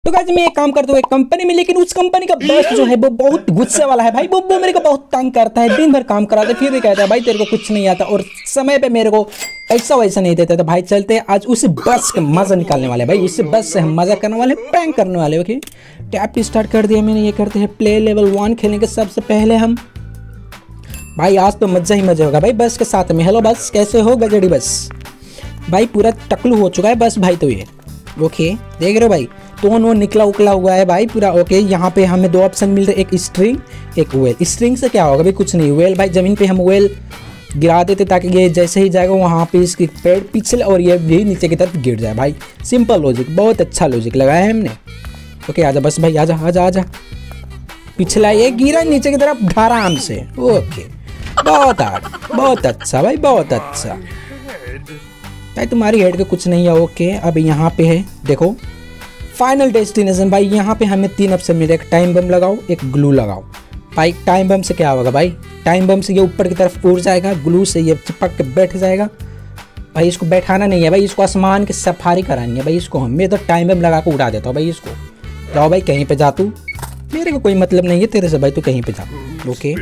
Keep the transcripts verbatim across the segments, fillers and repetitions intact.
तो गाइस मैं एक काम करता हूँ एक कंपनी में, लेकिन उस कंपनी का बॉस जो है वो बहुत गुस्से वाला है भाई। वो वो मेरे को बहुत तंग करता है, दिन भर काम कराता है, फिर भी कहता है भाई तेरे को कुछ नहीं आता और समय पे मेरे को पैसा वैसा नहीं देता। तो भाई चलते हैं आज उस बस का मजा निकालने वाले भाई, उस बस से हम मजा करने वाले, प्रैंक करने वाले। ओके टैप स्टार्ट कर दिया मैंने। ये करते हैं प्ले लेवल वन खेलेंगे सबसे पहले हम। भाई आज तो मजा ही मजा होगा भाई बस के साथ में। हेलो बस, कैसे हो गजड़ी बस? भाई पूरा टकलू हो चुका है बस भाई। तो ये ओके देख रहे हो भाई, तो वो निकला उकला हुआ है भाई पूरा। ओके यहाँ पे हमें दो ऑप्शन मिल रहे, एक स्ट्रिंग एक वेल। स्ट्रिंग से क्या होगा भाई? कुछ नहीं। वेल भाई जमीन पे हम वेल गिरा देते ताकि ये जैसे ही जाएगा वहाँ पे इसकी पेड़ पिछले और ये भी नीचे की तरफ गिर जाए भाई। सिंपल लॉजिक, बहुत अच्छा लॉजिक लगाया है हमने। ओके आजा बस भाई, आजा आजा आजा। पिछला ये गिरा नीचे की तरफ आराम से। ओके बहुत आड़, बहुत अच्छा भाई, बहुत अच्छा भाई। तुम्हारी हेड पे कुछ नहीं है। ओके अब यहाँ पे है देखो फाइनल डेस्टिनेशन भाई। यहाँ पे हमें तीन ऑप्शन मिले, एक टाइम बम लगाओ एक ग्लू लगाओ। भाई टाइम बम से क्या होगा भाई? टाइम बम से ये ऊपर की तरफ उड़ जाएगा, ग्लू से ये चिपक के बैठ जाएगा भाई। इसको बैठाना नहीं है भाई, इसको आसमान की सफारी करानी है भाई इसको। हम मैं तो टाइम बम लगा के उड़ा देता हूँ भाई इसको। जाओ भाई कहीं पे जा तू, मेरे को कोई मतलब नहीं है तेरे से भाई, तू कहीं पे जा। ओके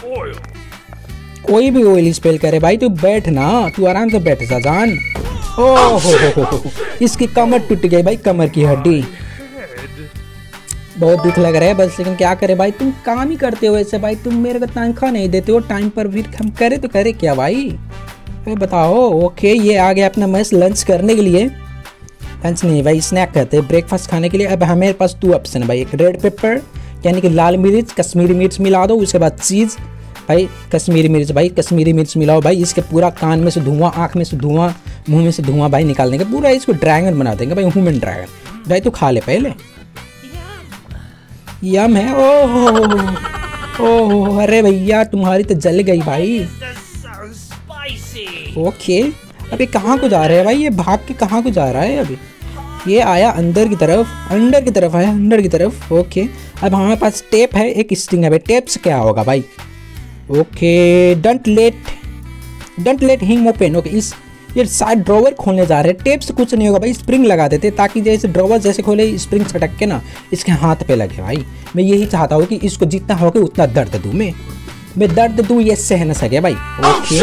कोई भी ऑयल स्पेल करे भाई, तू बैठ ना, तू आराम से बैठ जा जान। ओह हो हो, इसकी कमर टूट गई भाई, कमर की हड्डी। बहुत दुख लग रहा है बस, लेकिन क्या करे भाई, तुम काम ही करते हो ऐसे भाई। तुम मेरे को तनख्वाह नहीं देते हो टाइम पर, फिर हम करे तो करे क्या भाई? अरे बताओ। ओके ये आ गया अपना मस्त लंच करने के लिए। लंच नहीं भाई, स्नैक कहते हैं, ब्रेकफास्ट खाने के लिए। अब हमारे पास दो ऑप्शन है भाई, एक रेड पेपर यानी कि लाल मिर्च, कश्मीरी मिर्च मिला दो, उसके बाद चीज़ भाई, कश्मीरी मिर्च भाई, कश्मीरी मिर्च मिलाओ भाई। इसके पूरा कान में से धुआं, आँख में से धुआं, मुंह में से धुआं भाई निकाल देंगे, पूरा इसको ड्रैगन बना देंगे भाई, ह्यूमन ड्रैगन। भाई तू खा ले पहले। यम है। ओह ओह अरे भैया तुम्हारी तो जल गई भाई। ओके अभी कहाँ को जा रहे हैं भाई? ये भाग के कहाँ को जा रहा है? अभी ये आया अंदर की तरफ, अंदर की तरफ आया, अंदर की तरफ। ओके अब हमारे पास टेप है, एक स्ट्रिंग है भाई। टेप से क्या होगा भाई? Okay don't let don't let him open. Okay इस ये शायद ड्रॉवर खोलने जा रहे हैं। टेप से कुछ नहीं होगा भाई, स्प्रिंग लगा देते ताकि जैसे ड्रॉवर जैसे खोले स्प्रिंग छटक के ना इसके हाथ पे लगे भाई। मैं यही चाहता हूँ कि इसको जितना होगा उतना दर्द दूँ, मैं मैं दर्द दूँ ये सह न सके भाई। ओके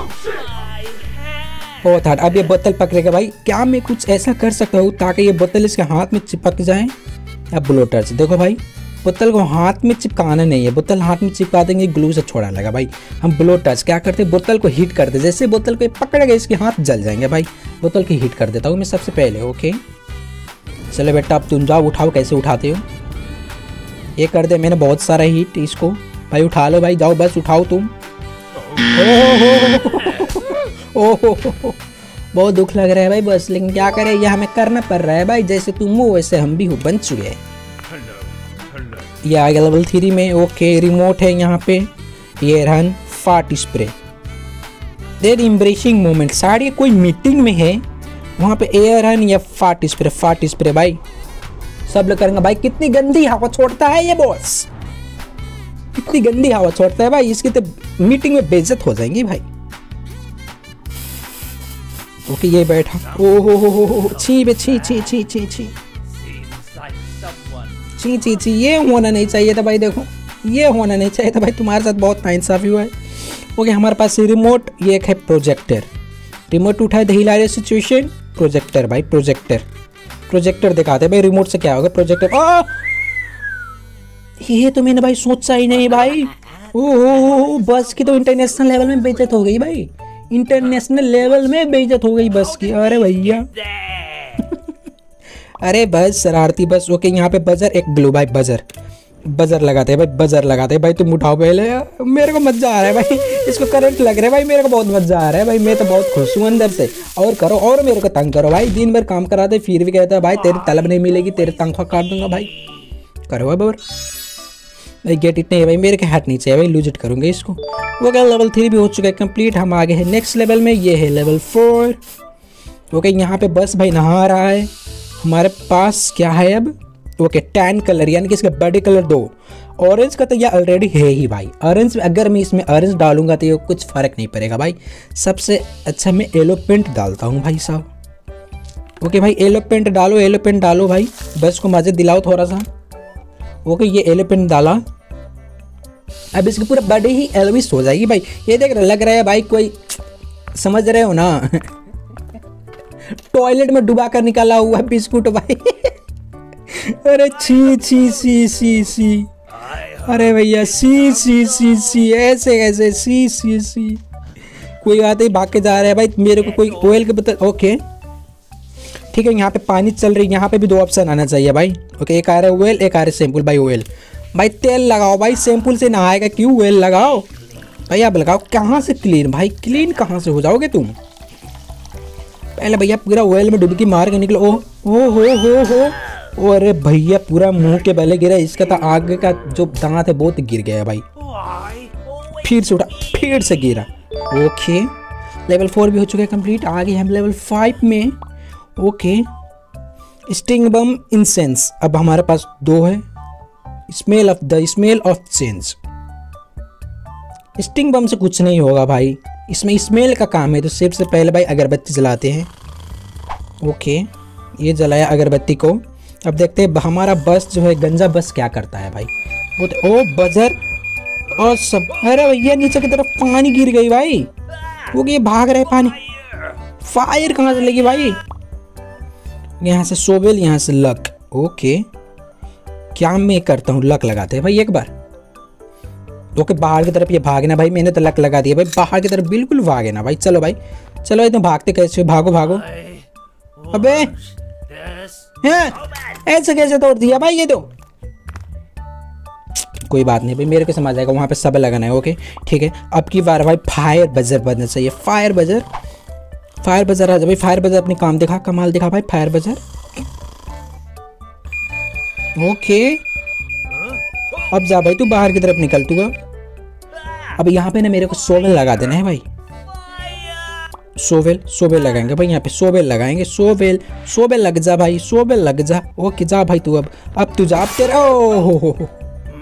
बहुत हार्ड। अब ये बोतल पकड़ेगा भाई। क्या मैं कुछ ऐसा कर सकता हूँ ताकि ये बोतल इसके हाथ में चिपक जाए? अब ब्लोटर से देखो भाई, बोतल को हाथ में चिपकाना नहीं है, बोतल हाथ में चिपका देंगे ग्लू से छोड़ा लगा भाई। हम ब्लो टच क्या करते हैं, बोतल को हीट करते, जैसे बोतल को पकड़ेगा इसके हाथ जल जाएंगे भाई। बोतल की हीट कर देता हूँ मैं सबसे पहले। ओके चलो बेटा अब तुम जाओ, उठाओ, कैसे उठाते हो? ये कर दे मैंने बहुत सारा हीट, इसको भाई उठा लो भाई, जाओ बस उठाओ तुम। ओहो बहुत दुख लग रहा है भाई बस, लेकिन क्या करें ये हमें करना पड़ रहा है भाई। जैसे तुम हो वैसे हम भी हो, बन चुके हैं। ये आ गया लेवल थ्री में। ओके रिमोट है यहाँ पे, ये run fart spray, there embarrassing moment. शायद ये कोई मीटिंग में है, वहाँ पे एयर रन या फार्ट स्प्रे। फार्ट स्प्रे भाई सब लोग करेंगे भाई। कितनी गंदी हवा छोड़ता है ये बॉस, कितनी गंदी हवा छोड़ता है भाई, इसकी तो मीटिंग में बेइज्जत हो जाएंगी भाई। ओके ये बैठा। ओहो हो हो छी बे छी छी छी छी छी ची ची ची ये होना नहीं चाहिए था भाई। देखो ये होना नहीं चाहिए था भाई, तुम्हारे साथ बहुत नाइंसाफी हुआ है। ओके हमारे पास रिमोट, ये एक है प्रोजेक्टर। रिमोट उठाए द हिलेरियस सिचुएशन। प्रोजेक्टर भाई, प्रोजेक्टर प्रोजेक्टर दिखाते भाई। रिमोट से क्या होगा? प्रोजेक्टर। आ ये तो मैंने भाई सोचा ही नहीं भाई। ओह बस की तो इंटरनेशनल लेवल में बेइज्जत हो गई भाई, इंटरनेशनल लेवल में बेइज्जत हो गई बस की। अरे भैया अरे बस शरारती बस। ओके यहाँ पे बजर, एक ग्लू भाई, बजर बजर लगाते हैं भाई, बजर लगाते हैं भाई। तुम उठाओ पहले, मेरे को मजा आ रहा है भाई, इसको करंट लग रहा है भाई, मेरे को बहुत मजा आ रहा है भाई। मैं तो बहुत खुश हूँ अंदर से। और करो और मेरे को तंग करो भाई, दिन भर काम कराते फिर भी कहता है भाई तेरी तलब नहीं मिलेगी, तेरे तनख्वाह काट दूंगा भाई। करो भाई बाबर भाई, गेट इट नहीं भाई, मेरे के हाथ नहीं चाहिए भाई, लूज इट करूँगा इसको। वो क्या लेवल थ्री भी हो चुका है कंप्लीट। हम आगे हैं नेक्स्ट लेवल में, ये है लेवल फोर। ओके यहाँ पे बस भाई नहा रहा है। हमारे पास क्या है अब? ओके टैन कलर यानी कि इसके बॉडी कलर दो। ऑरेंज का तो यह ऑलरेडी है ही भाई। ऑरेंज अगर मैं इसमें ऑरेंज डालूंगा तो ये कुछ फ़र्क नहीं पड़ेगा भाई। सबसे अच्छा मैं येलो पेंट डालता हूँ भाई साहब। ओके भाई एलोपेंट डालो, एलोपेंट डालो भाई, बस को मजे दिलाओ थोड़ा सा। ओके ये एलोपेंट डाला, अब इसकी पूरा बॉडी ही एल्विस हो जाएगी भाई। ये देख लग रहा है भाई कोई, समझ रहे हो ना टॉयलेट में डुबा कर निकाला हुआ बिस्कुट भाई अरे छी छी सी सी सी, अरे भैया सी सी सी सी, ऐसे कैसे सी सी सी। कोई बात नहीं, भाग के जा रहा है भाई, मेरे को कोई ऑयल के बता। ओके ठीक है, यहाँ पे पानी चल रही है, यहाँ पे भी दो ऑप्शन आना चाहिए भाई। ओके एक आ रहा है ऑयल, एक आ रहा है शैम्पूल भाई। ऑयल भाई तेल लगाओ भाई, शैम्पूल से नहाएगा क्यों, ऑयल लगाओ भाई। आप लगाओ कहाँ से क्लीन भाई, क्लीन कहाँ से हो जाओगे तुम। पहले भैया पूरा ऑयल में डुबकी मार के निकलो। ओ हो हो हो हो, अरे भैया पूरा मुंह के बले गिरा, इसका तो आगे का जो दांत है बहुत गिर गया भाई। फिर से उठा, फिर से गिरा। ओके लेवल फोर भी हो चुका है कंप्लीट। आगे हम लेवल फाइव में। ओके स्टिंग बम इंसेंस, अब हमारे पास दो है। Smell of the smell of change, sting bomb से कुछ नहीं होगा भाई, इसमें स्मेल का काम है। तो सबसे पहले भाई अगरबत्ती जलाते हैं। ओके ये जलाया अगरबत्ती को। अब देखते हैं हमारा बस जो है, गंजा बस क्या करता है भाई। वो तो ओ बजर और सब, अरे भैया नीचे की तरफ पानी गिर गई भाई। वो ये भाग रहे पानी, फायर कहाँ से लगी भाई। यहाँ से सोबेल, यहाँ से लक। ओके क्या मैं करता हूँ, लक लगाते हैं भाई एक बार। ओके बाहर की तरफ ये भागना भाई, मैंने तो लक लगा दिया भाई, बाहर की तरफ बिल्कुल भागे ना भाई। चलो भाई चलो, इतना भागते कैसे, भागो भागो। अबे ऐसे कैसे तोड़ दिया भाई ये तो। कोई बात नहीं भाई, मेरे को समझ आएगा, वहाँ पे सब लगाना है। ओके ठीक है, अब की बार भाई फायर बजर बनना चाहिए। फायर बजर, फायर बजर आ जा भाई, फायर बजर अपनी काम दिखा, कमाल दिखा भाई फायर बजर। ओके अब जा भाई तू बाहर की तरफ निकल तू। अब यहाँ पे ना मेरे को सोवेल लगा देना है भाई, सोवेल सोवेल लगाएंगे भाई, यहाँ पे सोवेल लगाएंगे। सोवेल सोवेल लग जा भाई, सोवेल लग जा। ओके जा भाई तू, अब अब तू जा, अब तेरा ओ हो हो हो।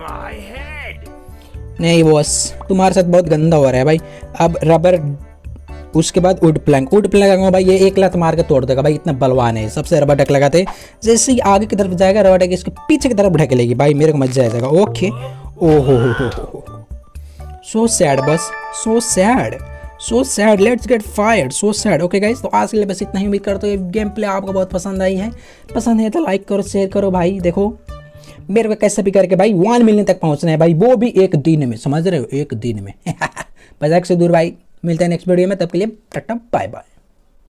नहीं बॉस तुम्हारे साथ बहुत गंदा हो रहा है भाई। अब रबर, उसके बाद वुड प्लैंक, वुड प्लैंक लगाऊंगा भाई, ये एक लात मार के तोड़ देगा भाई, इतना बलवान है। सबसे रबर डक लगाते, जैसे ही आगे की तरफ जाएगा रबर डक इसके पीछे की तरफ ढकेलेगी भाई, मेरे को मजा आ जाएगा। ओके ओ हो हो हो, सो सैड बस, so sad so sad, let's get fired, so sad. Okay guys तो आज के लिए बस इतना ही, उम्मीद करता हूँ ये गेम प्ले आपको बहुत पसंद आई है। पसंद है तो लाइक करो, शेयर करो भाई। देखो मेरे को कैसे भी करके भाई वन मिलियन तक पहुंचना है भाई, वो भी एक दिन में, समझ रहे हो, एक दिन में मजाक से दूर भाई। मिलते हैं नेक्स्ट वीडियो में, तब के लिए टाटा बाय बाय।